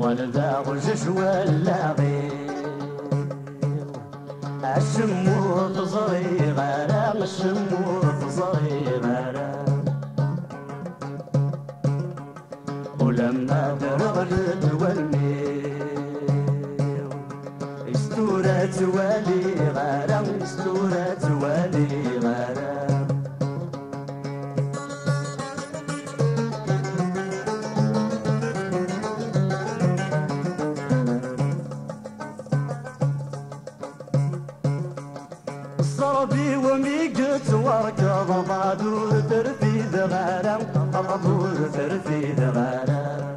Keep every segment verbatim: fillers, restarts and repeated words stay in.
والدا غجش ولا غير الشموط صغيرة الشموط صغيرة ولما درغلت والميل استورت ولي غرام استورت ولي غرام صربي وميقت وركض ضادور ترفيد غرام ضادور ترفيد غرام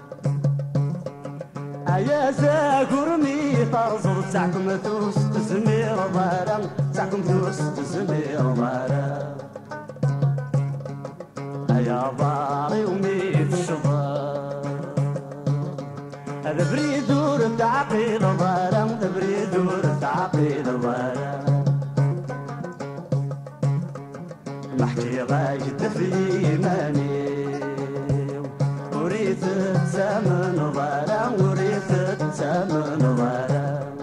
يا زاكرمي ترزر تاعكم توس تزمير ضرام تاعكم توس تزمير ضرام يا ضاري وميت الشضار هذا بريدور تعقيد ضرام بريدور تعقيد ضرام نحكي غايد في إيماني وريت الثمن ظلام وريت الثمن ظلام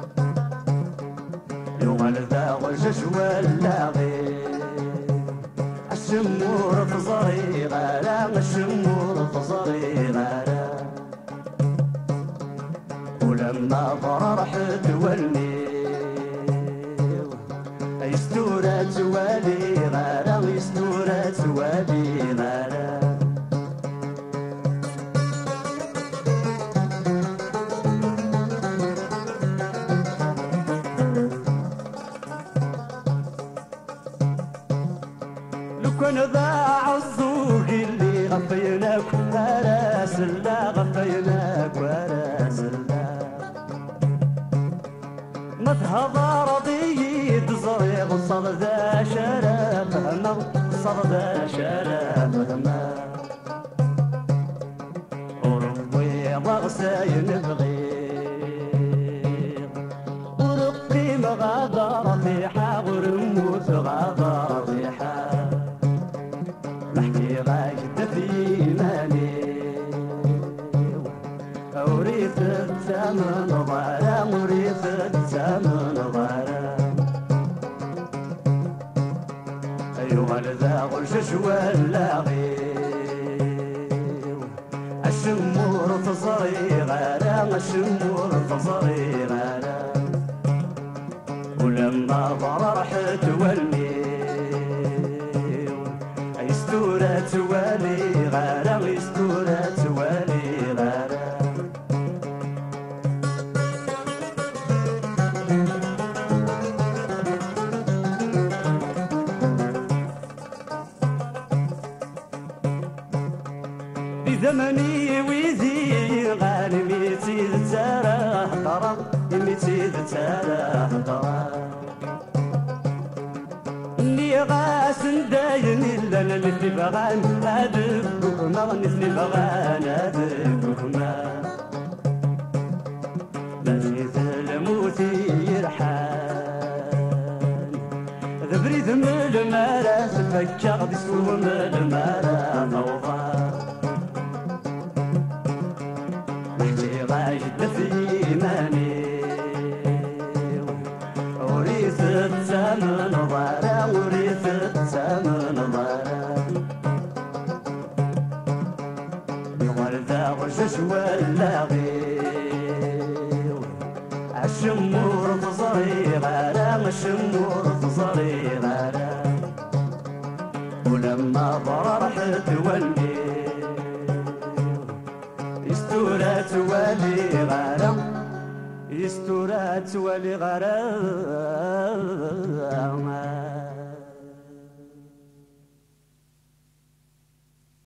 يوالدا غجش ولا غير الشمور تصغي غرام الشمور تصغي غرام ولما فرحت والميل يستورت ولي غرام يستورت ولي غرام كون ضاع الزوق اللي غفيناك وراس الله غفيناك وراس الله ما تهضر ضيد زريغ صردا شراب هما صردا شراب هما وربي ضغساي نبغي ورقي مغادر ريحة ورموت غادر ريحة نحكي غايد في إيماني وريت الثمن ظلام وريت الثمن ظلام أيوة لذا غشش ولا غير الشمور تصري غرام الشمور تصري غرام ولما فرحت والميل يستورت ولي غرام يستورت ولي غرام بزمني ويزي غانم يتيد تراه طرا يميتيد تراه طرا اللي غاسن داين إلا نثني بغان أدبكما نثني بغان أدبكما بنيت الموت يرحان ذبريد من المارا سفكا غدي سوم المارا نوضان نحكي غايد في إيماني وريت الثمن ظلام وريت الثمن ظلام يوالدا غشش ولا غير الشمور تصري غرام الشمور تصري غرام ولما فرحت والميل يستورت ولي غرام يستورت ولي غرام